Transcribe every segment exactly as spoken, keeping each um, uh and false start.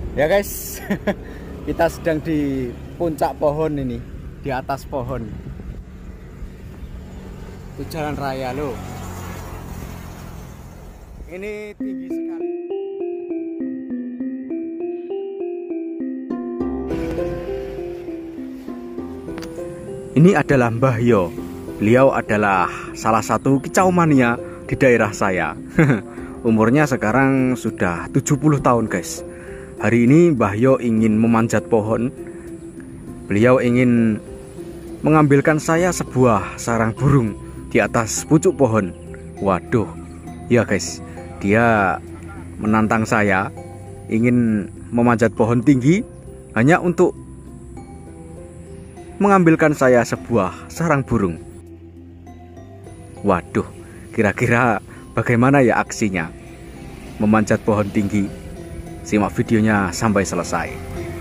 Ya guys, kita sedang di puncak pohon ini, di atas pohon. Itu jalan raya loh. Ini tinggi sekali. Ini adalah Mbah Yo. Beliau adalah salah satu kicau mania di daerah saya. Umurnya sekarang sudah tujuh puluh tahun guys. Hari ini Mbah Yo ingin memanjat pohon. Beliau ingin mengambilkan saya sebuah sarang burung di atas pucuk pohon. Waduh, ya guys, dia menantang saya ingin memanjat pohon tinggi hanya untuk mengambilkan saya sebuah sarang burung. Waduh, kira-kira bagaimana ya aksinya memanjat pohon tinggi? Simak videonya sampai selesai.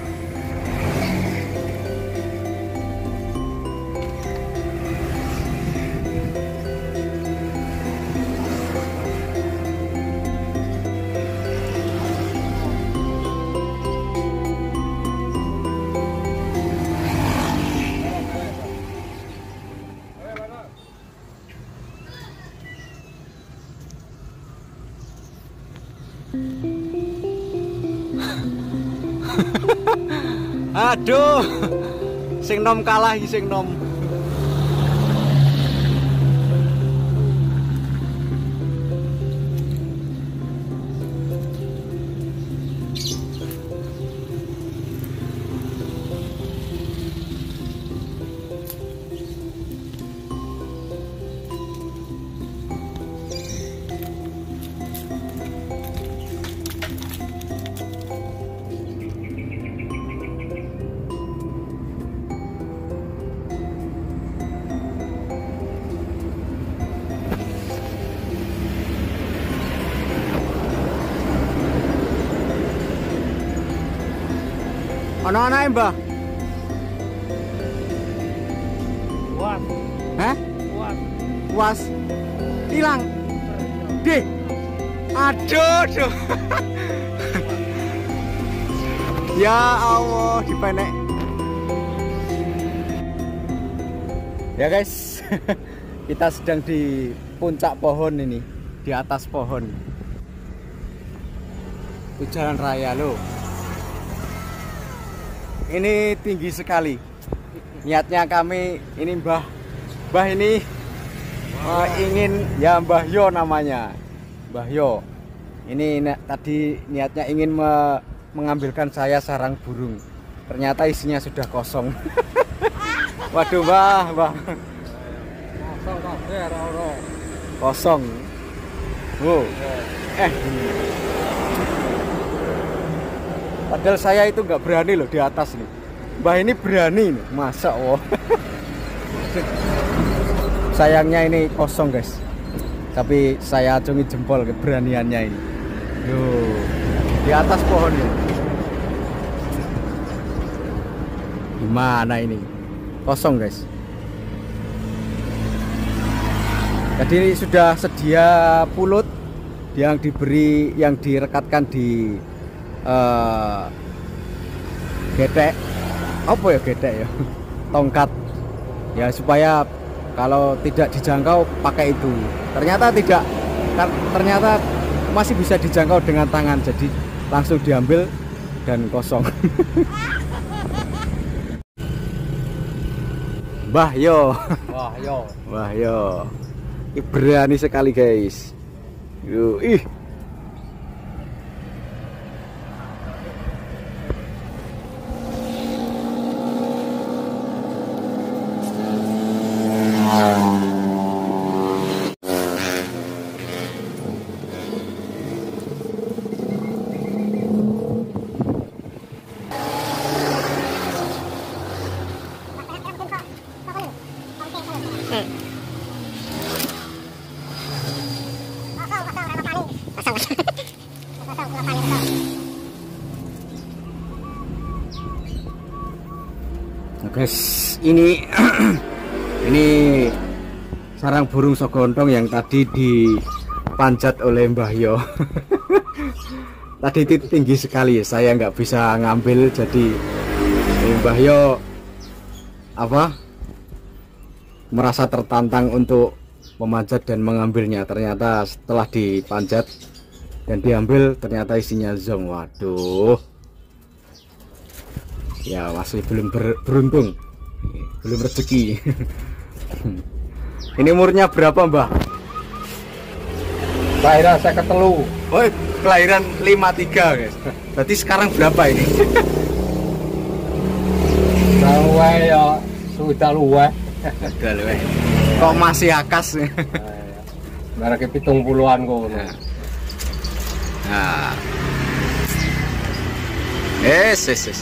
Aduh, sing nom kalah iki sing nom. Ono anae, Mbah? Puas. Hah? Puas. Puas. Hilang. Deh. Aduh, aduh. Ya Allah, dipenek. Ya guys, kita sedang di puncak pohon ini, di atas pohon. Itu jalan raya loh. Ini tinggi sekali. Niatnya kami ini Mbah Mbah ini uh, ingin ya Mbah Yo namanya. Mbah Yo. Ini ni, tadi niatnya ingin me, mengambilkan saya sarang burung. Ternyata isinya sudah kosong. Waduh, Mbah, Mbah. Kosong. Wow. Eh. Padahal saya itu nggak berani loh di atas nih. Mbah ini berani nih, masa oh. Sayangnya ini kosong guys. Tapi saya acungi jempol keberaniannya ini. Yo, di atas pohon ini. Gimana ini? Kosong guys. Jadi ini sudah sedia pulut yang diberi, yang direkatkan di Uh, getek apa ya getek ya tongkat ya supaya kalau tidak dijangkau pakai itu. Ternyata tidak, ternyata masih bisa dijangkau dengan tangan, jadi langsung diambil dan kosong. Mbah Yo, Wah, yo. Mbah Yo, ini berani sekali guys. Yuh, ih. Guys, ini ini sarang burung sogontong yang tadi dipanjat oleh Mbah Yo. tadi itu tinggi sekali, saya nggak bisa ngambil, jadi Mbah Yo apa merasa tertantang untuk memanjat dan mengambilnya. Ternyata setelah dipanjat dan diambil ternyata isinya zong. Waduh, ya masih belum ber beruntung, belum rezeki. Ini umurnya berapa, Mbah? Kelahiran saya ketelu. Oh, kelahiran lima tiga, guys. Berarti sekarang berapa ini? Luwe ya sudah luwe. Sudah luwe. Kok masih akas? Mereka pitung puluhan kok. Nah, yes, yes, yes.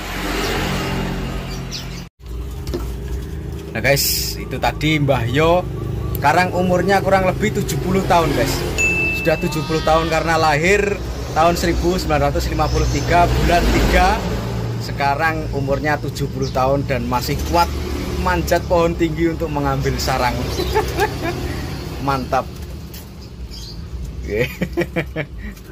Nah guys, itu tadi Mbah Yo. Sekarang umurnya kurang lebih tujuh puluh tahun, guys. Sudah tujuh puluh tahun karena lahir tahun seribu sembilan ratus lima puluh tiga bulan tiga. Sekarang umurnya tujuh puluh tahun dan masih kuat manjat pohon tinggi untuk mengambil sarang. Mantap.